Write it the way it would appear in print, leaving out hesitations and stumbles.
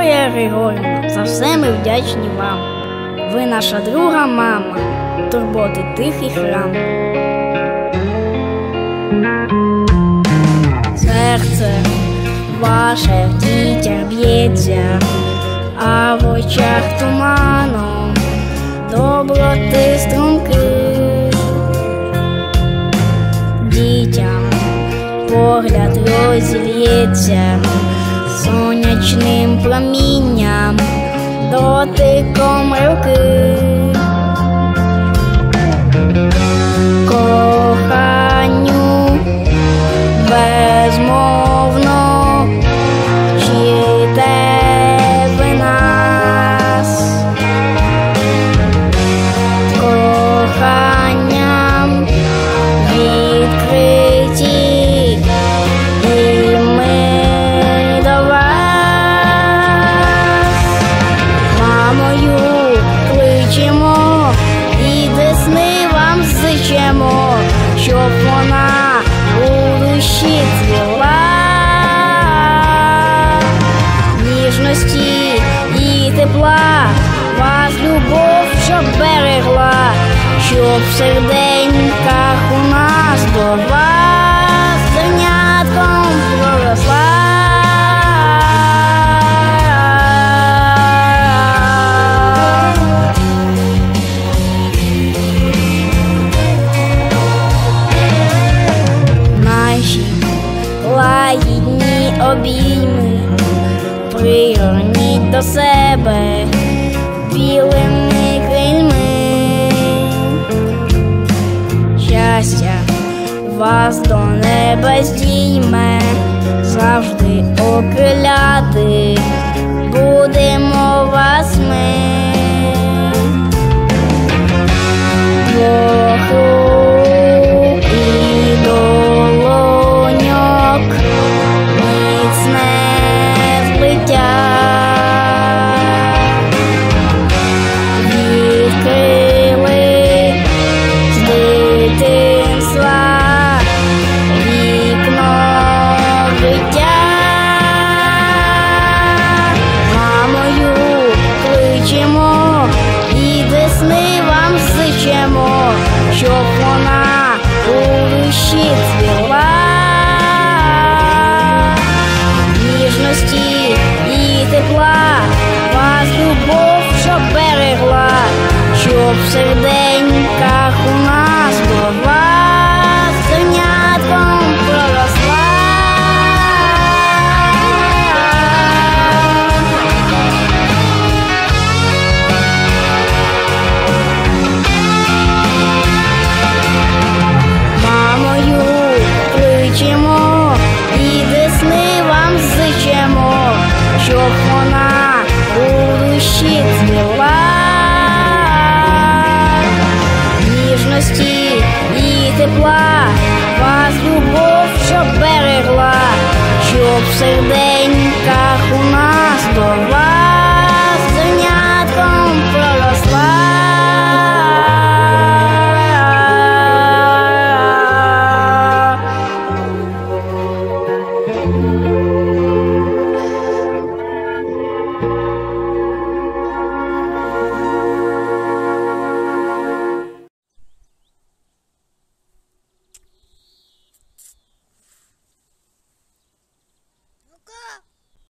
Вікторія Григорівна, за все ми вдячні вам. Ви наша друга мама, турботи тихий храм. Серце ваше в дітях б'ється, а в очах туманом доброти струмки. Дітям погляд розільється сонячним промінням, дотиком руки. Коханню безмовно вчите ви нас, коханням відкриті і ми до вас. Мамою кличемо і десни вам зичемо, щоб вона у душі цвіла, ніжності і тепла, вас любов, щоб берегла, щоб в серденьках у нас до вас зернятком проросла. Лагідні обійми пригорніть до себе білими крильми. Щастя вас до неба здійме, завжди окриляти будемо вас ми. Двох рук і долоньок міцне злиття, відкрили з дитинства вікно життя. Мамою кличемо і десни вам зичемо, щоб вона у душі цвіла, ніжності і тепла, вас любов, щоб берегла, щоб в серденьках у нас до вас зернятком проросла. Мамою кличемо і десни вам зичемо, щоб вона у душі цвіла, ніжності і тепла, вас любов, щоб берегла, щоб в серденьках